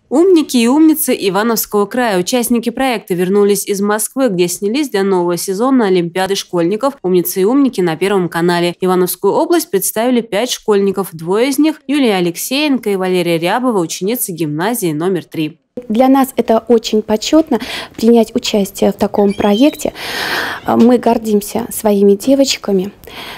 Умники и умницы Ивановского края. Участники проекта вернулись из Москвы, где снялись для нового сезона Олимпиады школьников. Умницы и умники на Первом канале. Ивановскую область представили 5 школьников. Двое из них – Юлия Алексеенко и Валерия Рябова, ученицы гимназии номер 3. Для нас это очень почетно принять участие в таком проекте. Мы гордимся своими девочками,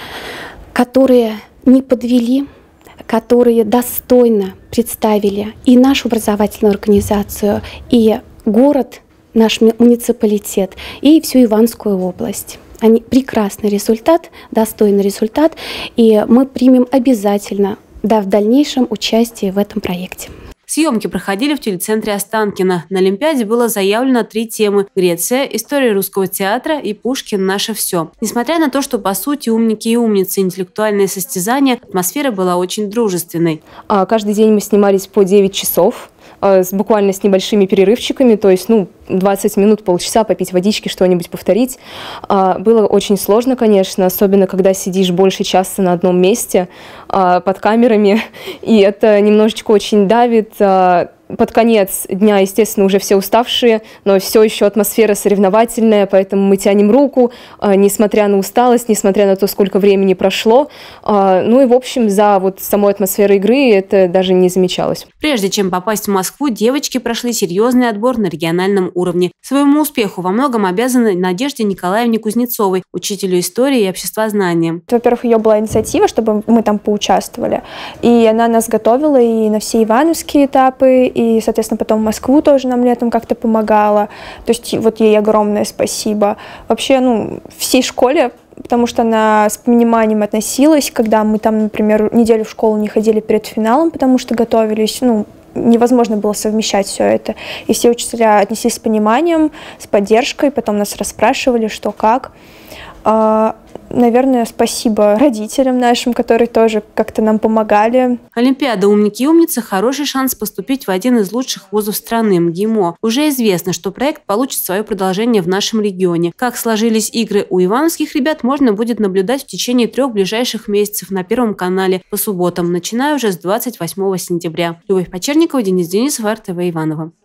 которые не подвели, которые достойно представили и нашу образовательную организацию, и город, наш муниципалитет, и всю Ивановскую область. Прекрасный результат, достойный результат, и мы примем обязательно в дальнейшем участие в этом проекте. Съемки проходили в телецентре Останкино. На Олимпиаде было заявлено 3 темы – Греция, история русского театра и Пушкин «Наше все». Несмотря на то, что по сути умники и умницы, интеллектуальные состязания, атмосфера была очень дружественной. Каждый день мы снимались по 9 часов. Буквально с небольшими перерывчиками, то есть 20 минут, полчаса попить водички, что-нибудь повторить. Было очень сложно, конечно, особенно когда сидишь больше часа на одном месте под камерами, и это немножечко очень давит. Под конец дня, естественно, уже все уставшие, но все еще атмосфера соревновательная, поэтому мы тянем руку, несмотря на усталость, несмотря на то, сколько времени прошло. Ну и, в общем, за самой атмосферой игры это даже не замечалось. Прежде чем попасть в Москву, девочки прошли серьезный отбор на региональном уровне. Своему успеху во многом обязаны Надежде Николаевне Кузнецовой, учителю истории и обществознания. Во-первых, ее была инициатива, чтобы мы там поучаствовали, и она нас готовила и на все ивановские этапы, и, соответственно, потом в Москву тоже нам летом как-то помогала. То есть вот ей огромное спасибо. Вообще, всей школе, потому что она с пониманием относилась, когда мы там, например, неделю в школу не ходили перед финалом, потому что готовились, невозможно было совмещать все это. И все учителя отнеслись с пониманием, с поддержкой, потом нас расспрашивали, что как. Наверное, спасибо родителям нашим, которые тоже как-то нам помогали. Олимпиада «Умники и умницы» – хороший шанс поступить в один из лучших вузов страны – МГИМО. Уже известно, что проект получит свое продолжение в нашем регионе. Как сложились игры у ивановских ребят, можно будет наблюдать в течение 3 ближайших месяцев на Первом канале по субботам, начиная уже с 28 сентября. Любовь Почерникова, Денис Денисов, РТВ Иваново.